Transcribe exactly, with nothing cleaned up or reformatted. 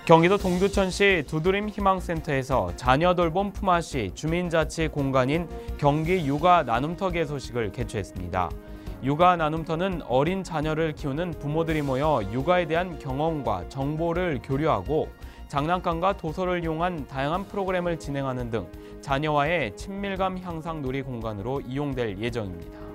경기도 동두천시 두드림 희망센터에서 자녀 돌봄 품앗이 주민자치 공간인 경기 육아 나눔터 소식을 개최했습니다. 육아 나눔터는 어린 자녀를 키우는 부모들이 모여 육아에 대한 경험과 정보를 교류하고 장난감과 도서를 이용한 다양한 프로그램을 진행하는 등 자녀와의 친밀감 향상 놀이 공간으로 이용될 예정입니다.